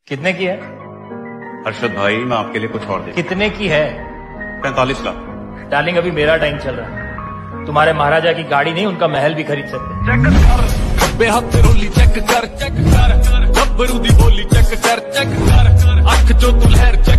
कितने की है? अरशद भाई मैं आपके लिए कुछ और दे। कितने की है? 45 लाख। डार्लिंग अभी मेरा टाइम चल रहा है, तुम्हारे महाराजा की गाड़ी नहीं उनका महल भी खरीद सकते। खब्बे हाथ रोली चेक कर गब्बरू दी बोली चेक कर अख जो तू लहर